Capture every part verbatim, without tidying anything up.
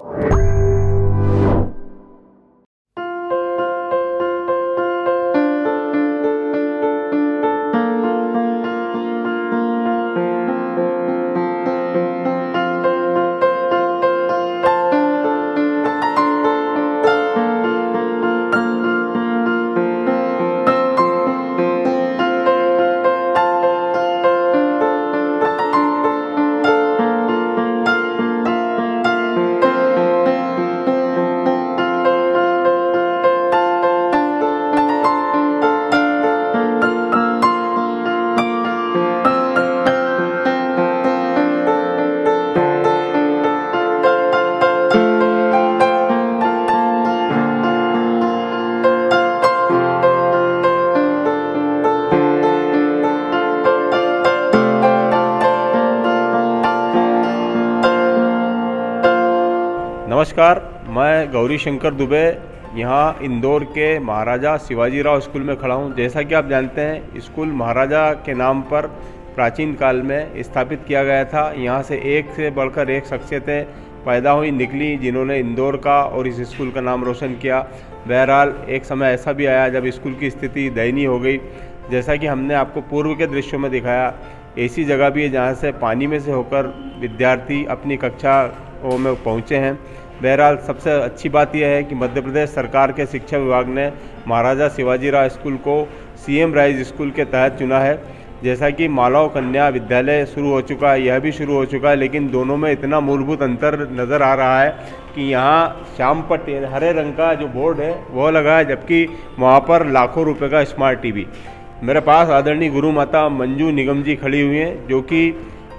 नमस्कार, मैं गौरी शंकर दुबे यहाँ इंदौर के महाराजा शिवाजीराव स्कूल में खड़ा हूँ। जैसा कि आप जानते हैं, स्कूल महाराजा के नाम पर प्राचीन काल में स्थापित किया गया था। यहाँ से एक से बढ़कर एक शख्सियतें पैदा हुई निकली जिन्होंने इंदौर का और इस स्कूल का नाम रोशन किया। बहरहाल एक समय ऐसा भी आया जब स्कूल की स्थिति दयनीय हो गई। जैसा कि हमने आपको पूर्व के दृश्यों में दिखाया, ऐसी जगह भी है जहाँ से पानी में से होकर विद्यार्थी अपनी कक्षाओं में पहुँचे हैं। बहरहाल सबसे अच्छी बात यह है कि मध्य प्रदेश सरकार के शिक्षा विभाग ने महाराजा शिवाजीराव स्कूल को सीएम राइज स्कूल के तहत चुना है। जैसा कि मालव कन्या विद्यालय शुरू हो चुका है, यह भी शुरू हो चुका है, लेकिन दोनों में इतना मूलभूत अंतर नज़र आ रहा है कि यहाँ श्याम पट्टी हरे रंग का जो बोर्ड है वह लगा है, जबकि वहाँ पर लाखों रुपए का स्मार्ट टीवी। मेरे पास आदरणीय गुरु माता मंजू निगम जी खड़ी हुई हैं, जो कि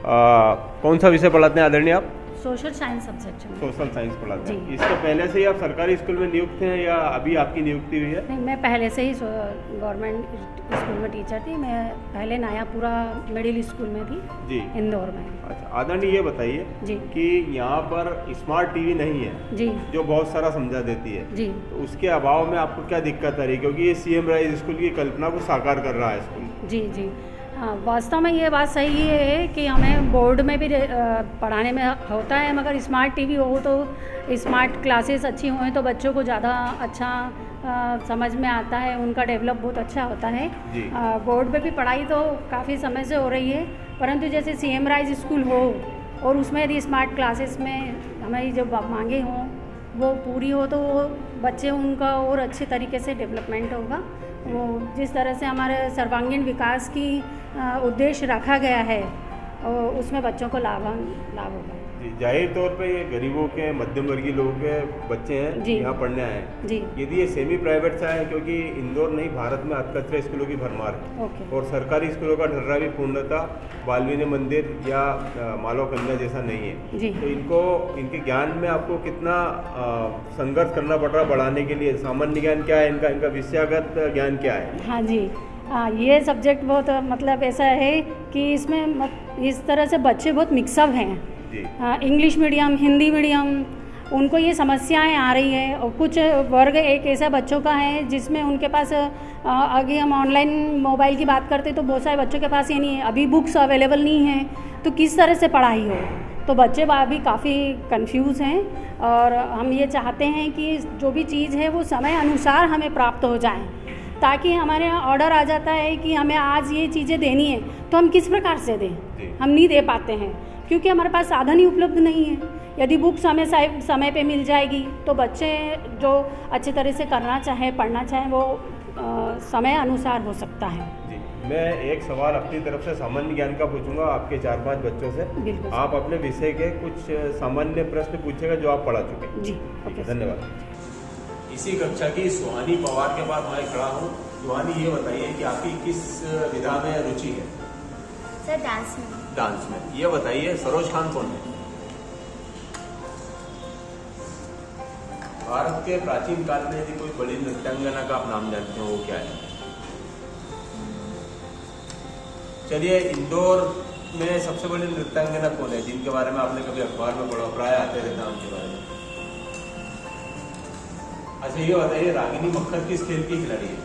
कौन सा विषय पढ़ाते हैं आदरणीय आप? सोशल साइंस सब्जेक्ट में। सोशल साइंस पढ़ाते हैं। इससे पहले से ही आप सरकारी स्कूल में नियुक्त हैं या अभी आपकी नियुक्ति हुई है? नहीं, मैं पहले से ही गवर्नमेंट स्कूल में टीचर थी। मैं पहले नयापुरा मिडिल स्कूल में थी जी, इंदौर में। अच्छा, आदरणीय ये बताइए जी कि यहाँ पर स्मार्ट टीवी नहीं है जी, जो बहुत सारा समझा देती है जी, तो उसके अभाव में आपको क्या दिक्कत आ रही है? क्योंकि ये सीएम राइज स्कूल की कल्पना को साकार कर रहा है स्कूल। जी जी हाँ, वास्तव में ये बात सही है कि हमें बोर्ड में भी पढ़ाने में होता है, मगर स्मार्ट टीवी हो तो स्मार्ट क्लासेस अच्छी हों तो बच्चों को ज़्यादा अच्छा आ, समझ में आता है, उनका डेवलप बहुत अच्छा होता है। आ, बोर्ड पे भी पढ़ाई तो काफ़ी समय से हो रही है, परंतु जैसे सीएम राइज स्कूल हो और उसमें यदि स्मार्ट क्लासेस में हमारी जो मांगे हों वो पूरी हो तो वो बच्चे उनका और अच्छे तरीके से डेवलपमेंट होगा। वो जिस तरह से हमारे सर्वांगीण विकास की उद्देश्य रखा गया है और उसमें बच्चों को लाभ लाभ होगा। जाहिर तौर पे ये गरीबों के मध्यम वर्गीय लोगों के बच्चे हैं यहाँ पढ़ने आए जी। यदि ये सेमी प्राइवेट से आए, क्योंकि इंदौर नहीं भारत में अतकतरे स्कूलों की भरमार है और सरकारी स्कूलों का ढर्रा भी पूर्णतः बालविनी मंदिर या मालव कन्या जैसा नहीं है जी। तो इनको इनके ज्ञान में आपको कितना संघर्ष करना पड़ रहा बढ़ाने के लिए? सामान्य ज्ञान क्या है इनका, इनका विषयागत ज्ञान क्या है? हाँ जी, आ, ये सब्जेक्ट बहुत मतलब ऐसा है कि इसमें मत, इस तरह से बच्चे बहुत मिक्सअप हैं। इंग्लिश मीडियम, हिंदी मीडियम, उनको ये समस्याएं आ रही है। और कुछ वर्ग एक ऐसा बच्चों का है जिसमें उनके पास आगे हम ऑनलाइन मोबाइल की बात करते तो बहुत सारे बच्चों के पास ये नहीं है, अभी बुक्स अवेलेबल नहीं है, तो किस तरह से पढ़ाई हो? तो बच्चे अभी काफ़ी कंफ्यूज हैं और हम ये चाहते हैं कि जो भी चीज़ है वो समय अनुसार हमें प्राप्त हो जाए, ताकि हमारे यहाँ ऑर्डर आ जाता है कि हमें आज ये चीज़ें देनी है तो हम किस प्रकार से दें, हम नहीं दे पाते हैं क्योंकि हमारे पास साधन ही उपलब्ध नहीं है। यदि बुक समय समय पे मिल जाएगी तो बच्चे जो अच्छी तरह से करना चाहे, पढ़ना चाहे, वो आ, समय अनुसार हो सकता है जी। मैं एक सवाल अपनी तरफ से सामान्य ज्ञान का पूछूंगा आपके चार पांच बच्चों से। आप अपने विषय के कुछ सामान्य प्रश्न पूछेगा जो आप पढ़ा चुके जी। धन्यवाद। इसी कक्षा की सुहानी पवार के पास मैं खड़ा हूँ। सुहानी, ये बताइए कि आपकी किस विधा में रुचि है? सर डांस में। डांस में। ये बताइए सरोज खान कौन है? भारत के प्राचीन काल में यदि कोई बड़ी नृत्यांगना का आप नाम जानते हो वो क्या है? चलिए, इंदौर में सबसे बड़ी नृत्यांगना कौन है जिनके बारे में आपने कभी अखबार में पढ़ा, प्राय आते रहता है उनके बारे में? अच्छा, ये बताइए रागिनी मक्खर किस खेल की खिलाड़ी है?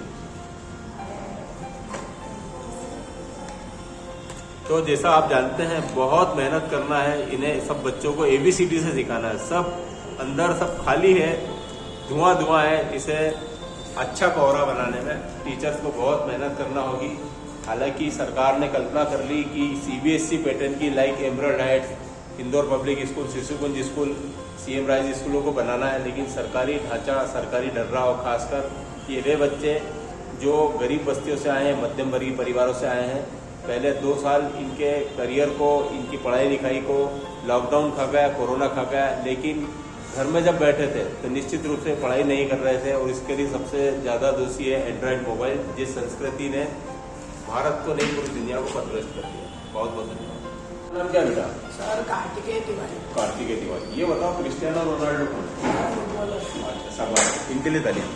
तो जैसा आप जानते हैं बहुत मेहनत करना है, इन्हें सब बच्चों को एबीसीडी से सिखाना है। सब अंदर सब खाली है, धुआं धुआं है। इसे अच्छा कोहरा बनाने में टीचर्स को बहुत मेहनत करना होगी। हालांकि सरकार ने कल्पना कर ली कि सीबीएसई पैटर्न की like Emerald Heights, Indore public school, Shishukunj school, CM rise स्कूलों को बनाना है, लेकिन सरकारी ढांचा, सरकारी डर्रा और खासकर ये वे बच्चे जो गरीब बस्तियों से आए हैं, मध्यम वर्गीय परिवारों से आए हैं, पहले दो साल इनके करियर को, इनकी पढ़ाई लिखाई को लॉकडाउन खा गया, कोरोना खा गया, लेकिन घर में जब बैठे थे तो निश्चित रूप से पढ़ाई नहीं कर रहे थे। और इसके लिए सबसे ज़्यादा दोषी है एंड्रॉयड मोबाइल, जिस संस्कृति ने भारत को नहीं पूरी दुनिया को पदभ्रष्ट कर दिया। बहुत बहुत धन्यवाद। नाम क्या बेटा? सर कार्तिकेय तिवारी। कार्तिकेय तिवारी। ये बताओ क्रिस्टियानो रोनाल्डो कौन? अच्छा, शाबाश, इनके लिए तालियां।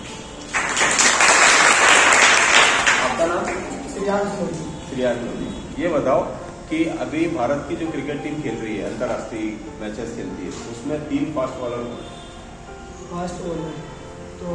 आपका नाम? श्रेयांश मोदी। श्रेयांश मोदी। ये बताओ कि अभी भारत की जो क्रिकेट टीम खेल रही है, अंतर्राष्ट्रीय मैचेस खेलती है, उसमें तीन फास्ट बॉलर फास्ट बॉलर तो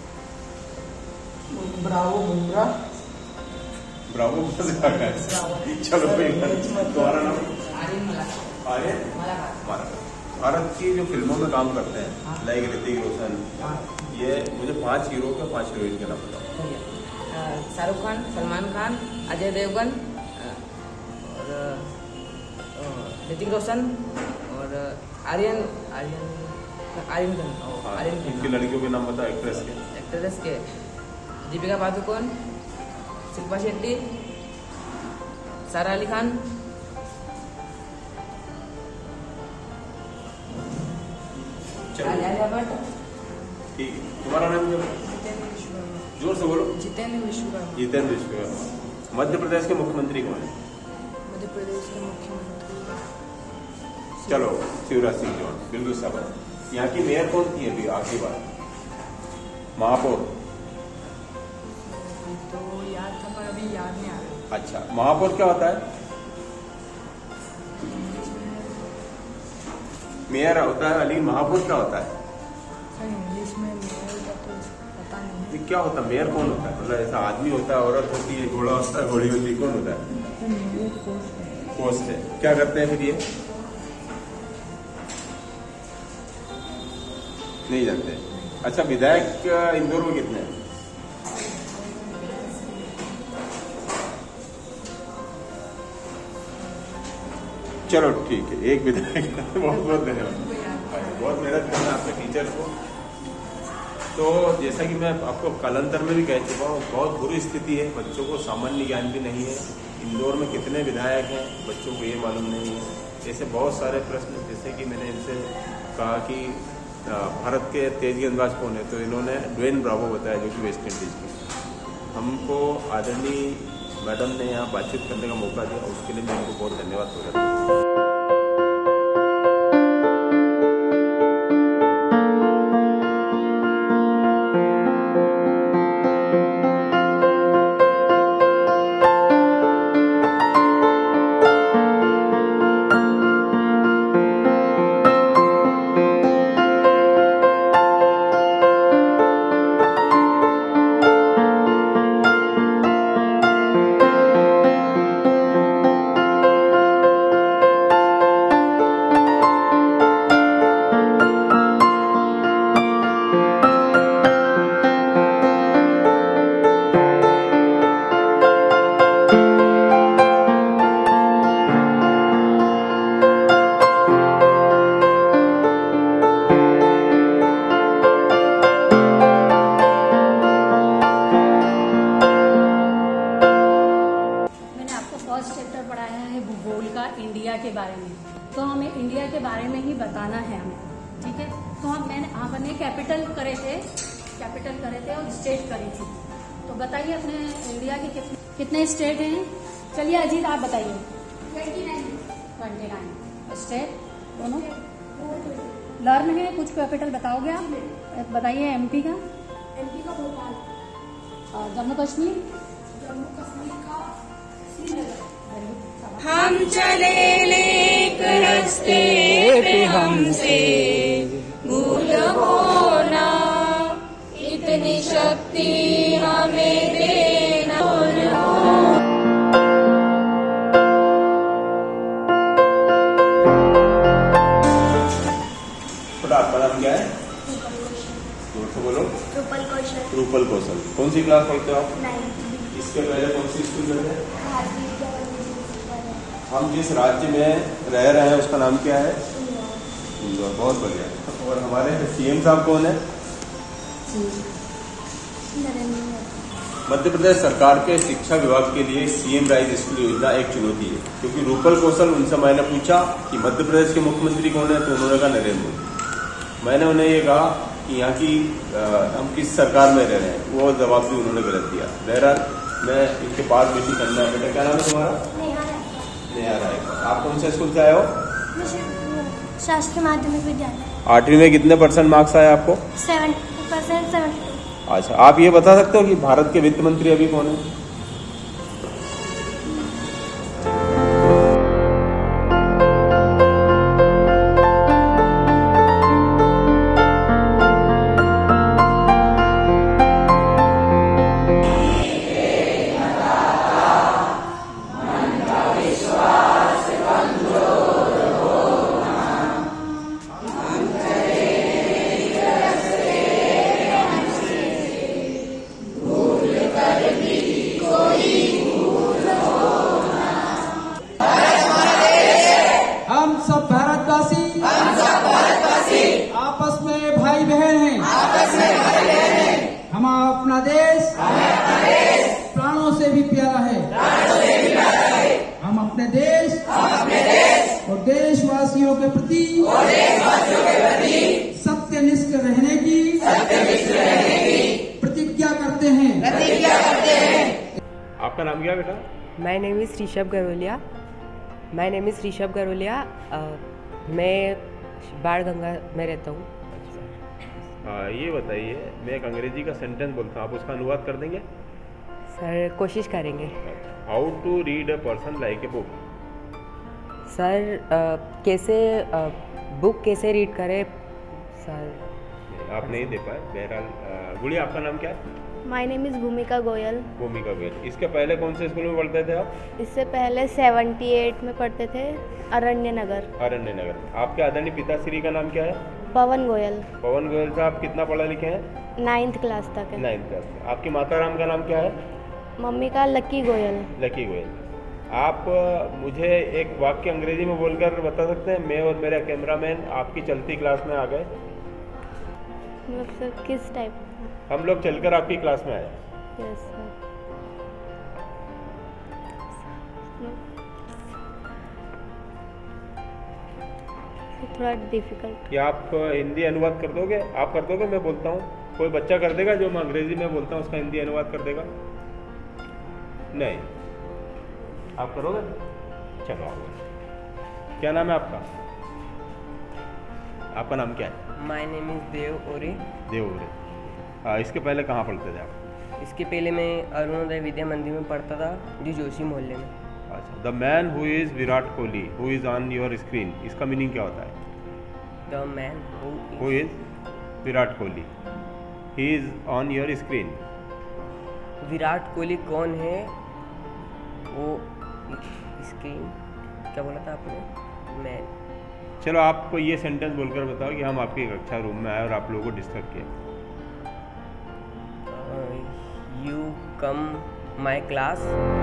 ब्रावो बुमराह। ब्रावो चलो कोई तुम्हारा नाम? आर्यन मलाकार। भारत की जो फिल्मों में काम करते हैं लाइक ऋतिक रोशन, ये मुझे पांच हीरो के पांच हीरोइन के नाम बताओ। शाहरुख खान, सलमान खान, अजय देवगन और ऋतिक रोशन और आर्यन आर्यन आर्यन खान। आर्यन खान। इनकी लड़कियों के नाम बताओ, एक्ट्रेस के। एक्ट्रेस के दीपिका पादुकोण, शिल्पा शेट्टी, सारा अली खान, आलिया भट्ट। ठीक है, तुम्हारा नाम क्या? जोर से बोलो। जितेंद्र विश्वकर्मा। जितेंद्र विश्वकर्मा। मध्य प्रदेश के मुख्यमंत्री कौन है? मध्य प्रदेश के मुख्यमंत्री चलो शिवराज सिंह चौहान, बिल्कुल सब। यहाँ की मेयर कौन थी अभी आखिरी बार? महापौर तो याद था पर अभी याद नहीं आ रहा। अच्छा, महापौर क्या होता है? मेयर होता है, लेकिन महापौर क्या होता है? इंग्लिश में मेयर का तो पता नहीं ये क्या होता है? मेयर कौन होता है? मतलब ऐसा आदमी होता है, औरत होती है, घोड़ा होता है, घोड़ी होती है, कौन होता है? पोस्ट है। क्या करते हैं फिर ये? नहीं जानते। अच्छा, विधायक इंदौर में कितने हैं? चलो ठीक है, एक विधायक। बहुत बहुत धन्यवाद, बहुत मेहनत करना आपके टीचर्स को। तो जैसा कि मैं आपको कालांतर में भी कह चुका हूँ, बहुत बुरी स्थिति है, बच्चों को सामान्य ज्ञान भी नहीं है। इंदौर में कितने विधायक हैं बच्चों को ये मालूम नहीं है। ऐसे बहुत सारे प्रश्न, जैसे कि मैंने इनसे कहा कि भारत के तेज गेंदबाज कौन है, तो इन्होंने ड्वेन ब्रावो बताया, जो कि वेस्ट इंडीज के। हमको आदरणीय मैडम ने यहाँ बातचीत करने का मौका दिया, उसके लिए मैं इनको बहुत धन्यवाद करता हूँ। इंडिया के बारे में, तो हमें इंडिया के बारे में ही बताना है हमें, ठीक है। तो हम मैंने हमने कैपिटल करे थे कैपिटल करे थे और स्टेट करी थी। तो बताइए अपने इंडिया के कितने कितने स्टेट हैं? चलिए अजीत आप बताइए। Twenty nine twenty nine state दोनों लर्न है। कुछ कैपिटल बताओगे आप? बताइए। एमपी का एमपी का भोपाल, और जम्मू कश्मीर जम्मू कश्मीर का श्रीनगर। हम चले एक रास्ते पे हमसे भूल हो ना, इतनी शक्ति हमें देना हो। आपका नाम क्या है? जोर से बोलो। रूपल कौशल। रूपल कौशल। कौन सी क्लास पढ़ते हो आप? नाइन्थ। इसके पहले कौन सी स्कूल में थे? भारतीय विद्यालय। हम जिस राज्य में रह रहे हैं उसका नाम क्या है? इंदौर। बहुत बढ़िया। और हमारे सीएम साहब कौन है? नरेंद्र मोदी। मध्य प्रदेश सरकार के शिक्षा विभाग के लिए सीएम राइज स्कूल योजना एक चुनौती है, क्योंकि रूपल कौशल उनसे मैंने पूछा कि मध्य प्रदेश के मुख्यमंत्री कौन है, तो उन्होंने कहा नरेंद्र मोदी। मैंने उन्हें ये कहा कि यहाँ की आ, हम किस सरकार में रह रहे हैं, वो जवाब भी उन्होंने गलत दिया। बहरहाल मैं इनके पास बेटी करना है। बेटा क्या नाम है तुम्हारा? नेहा राय। आप कौन से स्कूल से आए हो? शासकीय माध्यमिक विद्यालय। आठवीं में कितने परसेंट मार्क्स आए आपको? Seventy percent seventy two. अच्छा, आप ये बता सकते हो कि भारत के वित्त मंत्री अभी कौन है? हम सब भारतवासी हम सब भारतवासी आपस में भाई बहन हैं आपस में भाई बहन हैं। हम अपना देश हमें अपना देश प्राणों से भी प्यारा है प्राणों से भी प्यारा है। हम अपने देश हम अपने देश और देशवासियों के प्रति और देशवासियों के प्रति सत्यनिष्ठ रहने की सत्यनिष्ठ रहने की प्रतिज्ञा करते हैं प्रतिज्ञा करते हैं। आपका नाम क्या बेटा? My name is Rishabh Garolia. My name is Rishabh Garolia. मैं बाढ़ गंगा में रहता हूँ। हाँ, ये बताइए, मैं एक अंग्रेजी का सेंटेंस बोलता हूँ, आप उसका अनुवाद कर देंगे? सर कोशिश करेंगे। How to read a person like a book? Sir uh, कैसे बुक uh, कैसे रीड करें सर? आप नहीं दे पाए। बहरहाल गुड़िया, आपका नाम क्या है? माय नेम इज़ भूमिका गोयल। भूमिका गोयल। इसके पहले कौन से स्कूल में पढ़ते थे आप? इससे पहले अठहत्तर में पढ़ते थे, अरण्य नगर। अरण्य नगर। आपके आदरणीय पिताश्री का नाम क्या है? पवन गोयल। पवन गोयल साहब कितना पढ़ा लिखे हैं? नाइन्थ क्लास तक है। Ninth class. आपकी माता राम का नाम क्या है? मम्मी का लकी गोयल। लकी गोयल। आप मुझे एक वाक्य अंग्रेजी में बोलकर बता सकते हैं? मैं और मेरा कैमरामैन आपकी चलती क्लास में आ गए। मतलब सर किस टाइप? हम लोग चलकर आपकी क्लास में आए। Yes sir. थोड़ा डिफिकल्ट। क्या आप हिंदी अनुवाद कर दोगे? आप कर दोगे? मैं बोलता हूँ, कोई बच्चा कर देगा जो मैं अंग्रेजी में बोलता हूँ उसका हिंदी अनुवाद कर देगा? नहीं, आप करोगे? चलो आओ। क्या नाम है आपका? आपका नाम क्या है? माय नेम इज़ देव ओरे। देव ओरे। हाँ, इसके पहले कहाँ पढ़ते थे आप? इसके पहले मैं अरुणोदय विद्या मंदिर में पढ़ता था, जो जोशी मोहल्ले में। अच्छा। The man who is Virat Kohli who is on your screen, इसका मीनिंग क्या होता है? The man who is Virat Kohli he is on your screen. Virat Kohli कौन है? वो स्क्रीन क्या बोला था आपने? मैं चलो आपको ये सेंटेंस बोलकर बताओ कि हम आपकी कक्षा रूम में आए और आप लोगों को डिस्टर्ब किया। You come my class.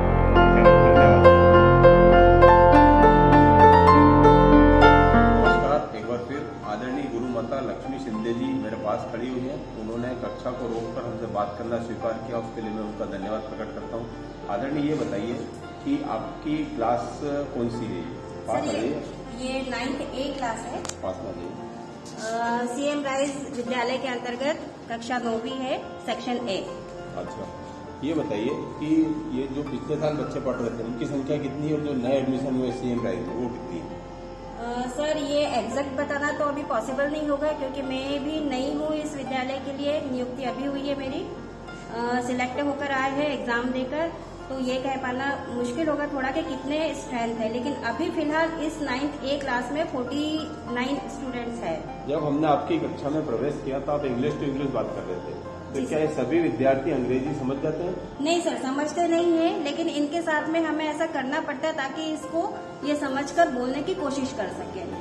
नमस्कार, एक बार फिर आदरणीय गुरु माता लक्ष्मी शिंदे जी मेरे पास खड़ी हुई हैं। उन्होंने कक्षा को रोककर हमसे बात करना स्वीकार किया, उसके लिए मैं उनका धन्यवाद प्रकट करता हूँ। आदरणीय, ये बताइए कि आपकी क्लास कौन सी है? पास आ जाइए। ये नाइन्थ ए क्लास है। पास आ जाइए। सीएम राइज विद्यालय के अंतर्गत कक्षा नौवीं है, सेक्शन ए। अच्छा, ये बताइए कि ये जो पिछले साल बच्चे पढ़ रहे थे उनकी संख्या कितनी है और जो नए एडमिशन हुए सीएम राइज में वो कितनी है? आ, सर ये एग्जैक्ट बताना तो अभी पॉसिबल नहीं होगा, क्योंकि मैं भी नई हूँ इस विद्यालय के लिए। नियुक्ति अभी हुई है मेरी, सिलेक्ट होकर आए हैं एग्जाम देकर, तो ये कह पाना मुश्किल होगा थोड़ा कि कितने स्ट्रेंथ है। लेकिन अभी फिलहाल इस नाइन्थ ए क्लास में उनचास स्टूडेंट्स है। जब हमने आपकी कक्षा में प्रवेश किया तो आप इंग्लिश टू इंग्लिश बात कर रहे थे, तो क्या ये सभी विद्यार्थी अंग्रेजी समझ जाते हैं? नहीं सर, समझते नहीं है, लेकिन इनके साथ में हमें ऐसा करना पड़ता है ताकि इसको ये समझकर बोलने की कोशिश कर सकें।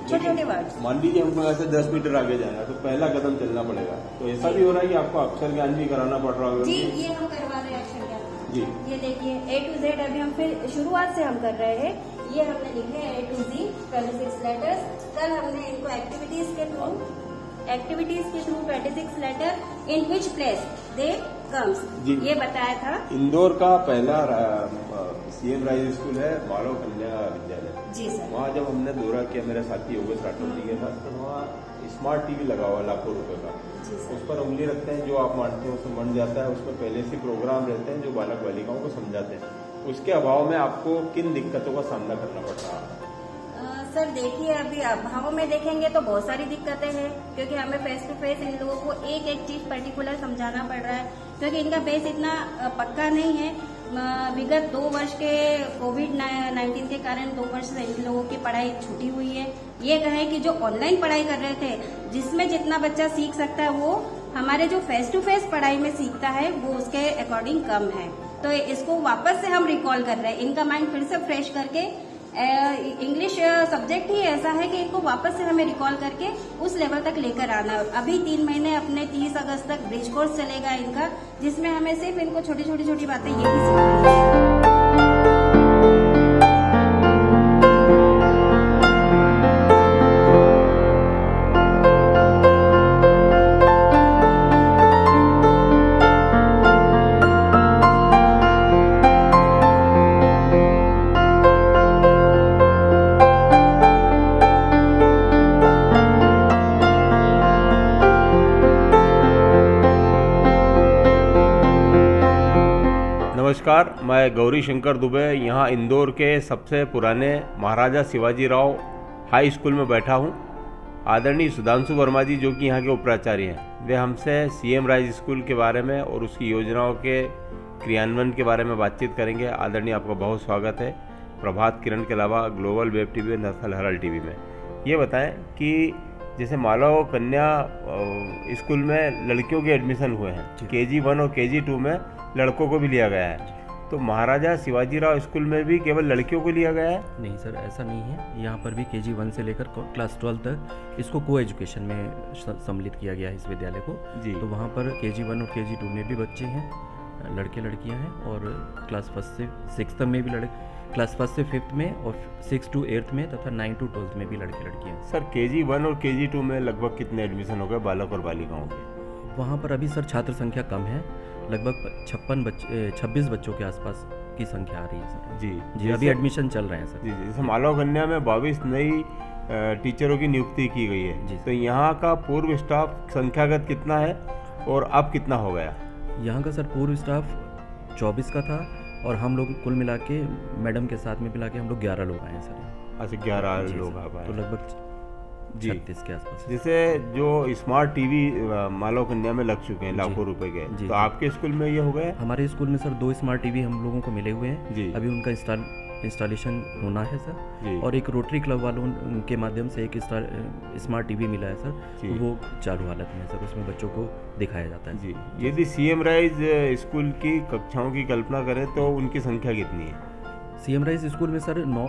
छोटे छोटे वर्ड्स। मान लीजिए हमको ऐसे दस मीटर आगे जाना है तो पहला कदम चलना पड़ेगा, तो ऐसा भी हो रहा है कि आपको अक्षर ज्ञान भी कराना पड़ रहा होगा? जी, ये हम करवा रहे हैं अक्षर ज्ञान जी। ये देखिए ए टू जेड अभी हम फिर शुरुआत से हम कर रहे हैं। ये हमने लिखे A to Z twenty six letters. कल हमने इनको एक्टिविटीज के थ्रू एक्टिविटीज के through twenty six letter in which place they comes ये बताया था। इंदौर का पहला सीएम राइज स्कूल है मालव कन्या विद्यालय। जी सर। वहाँ जब हमने दौरा किया मेरे साथी योगेश राठौर जी के साथ, तो वहाँ स्मार्ट टीवी लगा हुआ लाखों रुपए का, उस पर उंगली रखते हैं, जो आप मानते हैं उसमें बन जाता है। उसमें पहले से प्रोग्राम रहते हैं जो बालक बालिकाओं को समझाते हैं। उसके अभाव में आपको किन दिक्कतों का सामना करना पड़ रहा है? सर देखिए, अभी अभाव में देखेंगे तो बहुत सारी दिक्कतें हैं, क्योंकि हमें फेस टू फेस इन लोगों को एक एक चीज पर्टिकुलर समझाना पड़ रहा है, क्योंकि इनका बेस इतना पक्का नहीं है। विगत दो वर्ष के कोविड नाइन्टीन के कारण दो वर्ष से इन लोगों की पढ़ाई छूटी हुई है। ये कहें कि जो ऑनलाइन पढ़ाई कर रहे थे, जिसमें जितना बच्चा सीख सकता है वो हमारे जो फेस टू फेस पढ़ाई में सीखता है वो उसके अकॉर्डिंग कम है। तो इसको वापस से हम रिकॉल कर रहे हैं, इनका माइंड फिर से फ्रेश करके। इंग्लिश सब्जेक्ट ही ऐसा है कि इनको वापस से हमें रिकॉल करके उस लेवल तक लेकर आना है। अभी तीन महीने अपने तीस अगस्त तक ब्रिज कोर्स चलेगा इनका, जिसमें हमें सिर्फ इनको छोटी छोटी छोटी बातें यही सिखानी है। नमस्कार, मैं गौरी शंकर दुबे यहाँ इंदौर के सबसे पुराने महाराजा शिवाजी राव हाई स्कूल में बैठा हूँ। आदरणीय सुधांशु वर्मा जी, जो कि यहाँ के उपप्राचार्य हैं, वे हमसे सीएम राइज स्कूल के बारे में और उसकी योजनाओं के क्रियान्वयन के बारे में बातचीत करेंगे। आदरणीय, आपका बहुत स्वागत है प्रभात किरण के अलावा ग्लोबल वेब टीवी और नेशनल हेराल्ड टीवी में। ये बताएं कि जैसे मालव कन्या स्कूल में लड़कियों के एडमिशन हुए हैं, के जी वन और के जी टू में लड़कों को भी लिया गया है, तो महाराजा शिवाजी राव स्कूल में भी केवल लड़कियों को लिया गया है? नहीं सर, ऐसा नहीं है। यहाँ पर भी के जी वन से लेकर क्लास ट्वेल्व तक इसको को एजुकेशन में सम्मिलित किया गया है इस विद्यालय को जी। तो वहाँ पर के जी वन और के जी टू में भी बच्चे हैं, लड़के लड़कियाँ हैं, और क्लास फर्स्ट से सिक्स में भी लड़के, क्लास फर्स्ट से फिफ्थ में, और सिक्स टू एट्थ में तथा नाइन टू ट्वेल्थ में भी लड़के लड़कियाँ। सर, के जी वन और के जी टू में लगभग कितने एडमिशन हो गए बालक और बालिकाओं के? वहाँ पर अभी सर छात्र संख्या कम है, लगभग छप्पन बच्चे छब्बीस बच्चों के आसपास की संख्या आ रही है सर। जी जी, अभी एडमिशन चल रहे हैं सर। जी जी, जैसे मालव कन्या में बाईस नई टीचरों की नियुक्ति की गई है जी, तो यहाँ का पूर्व स्टाफ संख्यागत कितना है और अब कितना हो गया? यहाँ का सर पूर्व स्टाफ चौबीस का था, और हम लोग कुल मिला के मैडम के साथ में मिला के हम लोग ग्यारह लोग आए हैं सर। अच्छा, ग्यारह लोग आ पाए, तो लगभग छत्तीस के आसपास। जैसे जो स्मार्ट टीवी मालव कन्या में लग चुके हैं लाखों रुपए के, तो आपके स्कूल में ये हो गया? हमारे स्कूल में सर दो स्मार्ट टीवी हम लोगों को मिले हुए हैं जी। अभी उनका इंस्टॉल इंस्टॉलेशन होना है सर, और एक रोटरी क्लब वालों के माध्यम से एक स्मार्ट टीवी मिला है सर, तो वो चालू हालत में है सर, उसमें बच्चों को दिखाया जाता है जी। यदि सीएम राइज स्कूल की कक्षाओं की कल्पना करें तो उनकी संख्या कितनी है? सीएम राइज स्कूल में सर नौ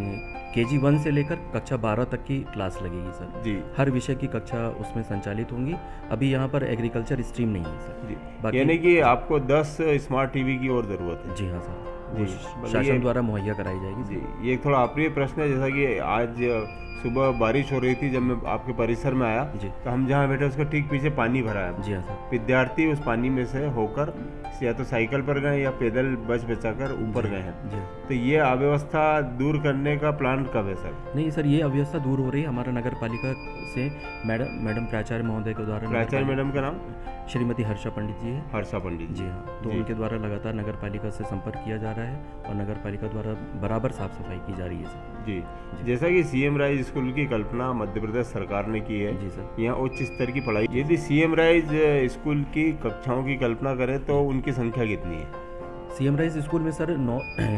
के जी वन से लेकर कक्षा बारह तक की क्लास लगेगी सर जी। हर विषय की कक्षा उसमें संचालित होंगी। अभी यहाँ पर एग्रीकल्चर स्ट्रीम नहीं है सर जी, यानी कि आपको दस स्मार्ट टीवी की और जरूरत है? जी हाँ सर, शासन द्वारा मुहैया कराई जाएगी जी। ये एक थोड़ा अप्रिय प्रश्न है, जैसा कि आज सुबह बारिश हो रही थी, जब मैं आपके परिसर में आया तो हम जहाँ बैठे उसके ठीक पीछे पानी भरा है जी हाँ सर। विद्यार्थी उस पानी में से होकर या तो साइकिल पर गए या पैदल बच बचाकर ऊपर गए हैं, तो ये अव्यवस्था दूर करने का प्लान कब है सर? नहीं सर, ये अव्यवस्था दूर हो रही है हमारा नगर पालिका से। मैडम मैडम प्राचार्य महोदय के द्वारा, प्राचार्य मैडम का नाम श्रीमती हर्षा पंडित जी है। हर्षा पंडित जी हाँ, तो उनके द्वारा लगातार नगर पालिका से संपर्क किया जा रहा है, और नगर पालिका द्वारा बराबर साफ सफाई की जा रही है सर जी, जी। जैसा कि सीएम राइज स्कूल की कल्पना मध्य प्रदेश सरकार ने की है जी सर, यहाँ उच्च स्तर की पढ़ाई। यदि सीएम राइज स्कूल की कक्षाओं की कल्पना करें तो उनकी संख्या कितनी है? सीएम राइज स्कूल में सर नौ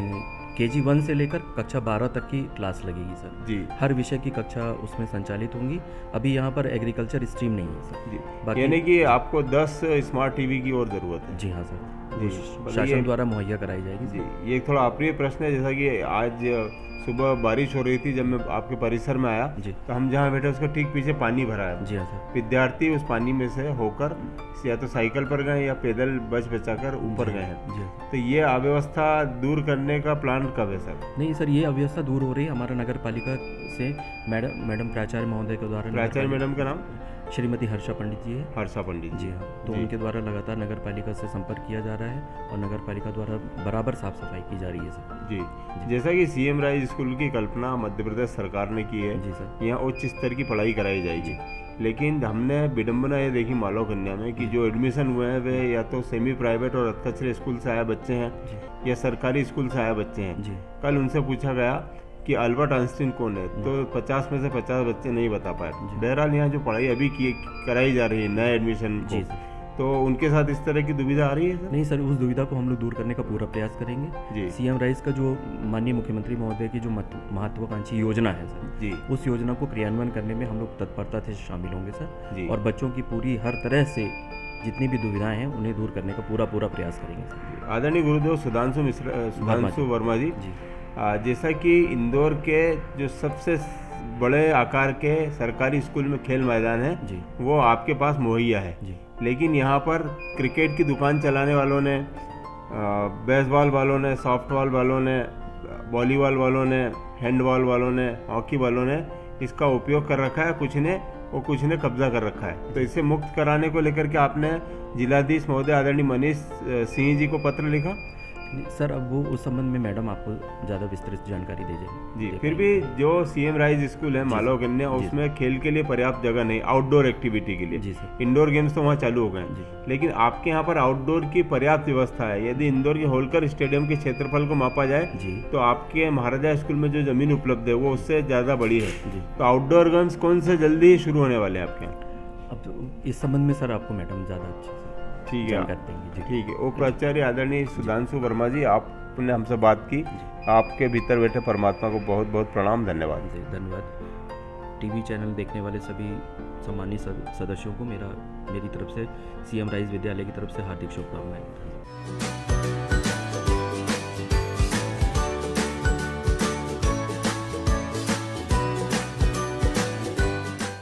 के जी वन से लेकर कक्षा बारह तक की क्लास लगेगी सर जी। हर विषय की कक्षा उसमें संचालित होंगी। अभी यहाँ पर एग्रीकल्चर स्ट्रीम नहीं है सर जी, यानी कि आपको दस स्मार्ट टीवी की और जरूरत है? जी हाँ सर, वो शासन द्वारा मुहैया कराई जाएगी। जी, ये एक थोड़ा अप्रिय प्रश्न है, जैसा कि आज सुबह बारिश हो रही थी, जब मैं आपके परिसर में आया तो हम जहाँ बैठे उसके ठीक पीछे पानी भरा है। जी हाँ सर। विद्यार्थी उस पानी में से होकर या तो साइकिल पर गए या पैदल बच बचाकर ऊपर गए हैं। तो ये अव्यवस्था दूर करने का प्लान कब है सर? नहीं सर, ये अव्यवस्था दूर हो रही है हमारा नगर पालिका से। मैडम मैडम प्राचार्य महोदय के द्वारा, प्राचार्य मैडम का नाम श्रीमती हर्षा पंडित जी है। हर्षा पंडित जी हाँ। तो उनके द्वारा लगातार नगर पालिका से संपर्क किया जा रहा है और नगर पालिका द्वारा बराबर साफ सफाई की जा रही है सर। जी, जी। जैसा कि सीएम राइज स्कूल की कल्पना मध्य प्रदेश सरकार ने की है। जी सर। यहाँ उच्च स्तर की पढ़ाई कराई जाएगी, लेकिन हमने विडम्बना ये देखी मालव कन्या में कि जो एडमिशन हुए हैं वे या तो सेमी प्राइवेट और अधकचरे स्कूल से आए बच्चे हैं या सरकारी स्कूल से आए बच्चे हैं। कल उनसे पूछा गया कि अल्बर्ट आइंस्टीन कौन है, तो पचास में से पचास बच्चे नहीं बता पाए। बहरहाल यहाँ जो पढ़ाई अभी की कराई जा रही है नए एडमिशन को, तो उनके साथ इस तरह की दुविधा आ रही है सर? नहीं सर, उस दुविधा को हम लोग दूर करने का पूरा प्रयास करेंगे। जी। सीएम राइज का जो माननीय मुख्यमंत्री महोदय की जो महत्वाकांक्षी योजना है सर, जी, उस योजना को क्रियान्वयन करने में हम लोग तत्परता से शामिल होंगे सर। जी। और बच्चों की पूरी हर तरह से जितनी भी दुविधाएं हैं उन्हें दूर करने का पूरा पूरा प्रयास करेंगे सर। आदरणीय गुरुदेव सुधांशु मिश्रा सुधांशु वर्मा जी, जैसा कि इंदौर के जो सबसे बड़े आकार के सरकारी स्कूल में खेल मैदान है जी, वो आपके पास मुहैया है जी। लेकिन यहाँ पर क्रिकेट की दुकान चलाने वालों ने, बेसबॉल वालों ने, सॉफ्टबॉल वालों ने, वॉलीबॉल वालों ने, हैंडबॉल वालों ने, हॉकी वालों ने इसका उपयोग कर रखा है, कुछ ने और कुछ ने कब्जा कर रखा है। तो इसे मुक्त कराने को लेकर के आपने जिलाधीश महोदय आदरणीय मनीष सिंह जी को पत्र लिखा? सर, अब वो उस संबंध में मैडम आपको ज़्यादा विस्तृत जानकारी दे जाएगी। जी, फिर भी जो सीएम राइज स्कूल है मालव कन्या, उसमें खेल के लिए पर्याप्त जगह नहीं, आउटडोर एक्टिविटी के लिए। जी सर। इंडोर गेम्स तो वहाँ चालू हो गए, लेकिन आपके यहाँ पर आउटडोर की पर्याप्त व्यवस्था है। यदि इंदौर के होलकर स्टेडियम के क्षेत्रफल को मापा जाए तो आपके महाराजा स्कूल में जो जमीन उपलब्ध है वो उससे ज़्यादा बड़ी है। तो आउटडोर गेम्स कौन से जल्दी शुरू होने वाले हैं आपके यहाँ? अब तो इस संबंध में सर आपको मैडम ज़्यादा अच्छे से ठीक है करते हैं। ठीक है। ओ प्राचार्य आदरणीय सुधांशु वर्मा जी, आपने हमसे बात की, आपके भीतर बैठे परमात्मा को बहुत बहुत प्रणाम, धन्यवाद। जी धन्यवाद। टीवी चैनल देखने वाले सभी सम्मानित सदस्यों को मेरा मेरी तरफ से सीएम राइज विद्यालय की तरफ से हार्दिक शुभकामनाएं।